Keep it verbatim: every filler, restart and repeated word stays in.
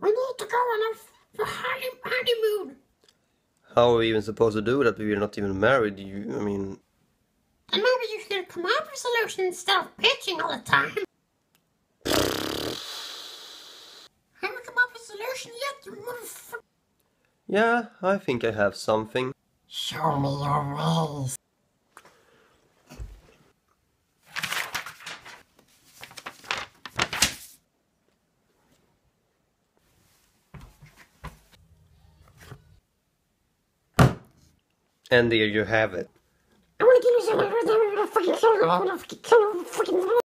We need to go on a f- honey- honeymoon. How are we even supposed to do that? We're not even married. You, I mean... And maybe you should come up with a solution instead of bitching all the time. Haven't come up with a solution yet, you motherfucker. Yeah, I think I have something. Show me your ways. And there you have it. I wanna give you some. I wanna fucking kill you. I wanna fucking kill you. Fucking.